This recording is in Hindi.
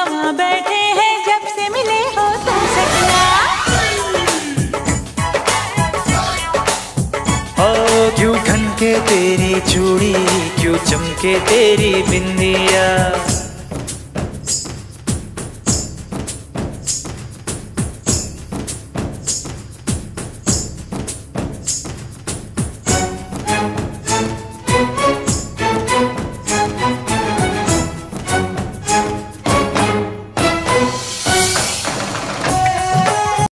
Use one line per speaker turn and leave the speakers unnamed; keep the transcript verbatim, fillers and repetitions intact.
वहाँ बैठे हैं जब से मिले हो तुम सजना।
ओ क्यों खनके तेरी चूड़ी, क्यों चमके तेरी बिंदिया,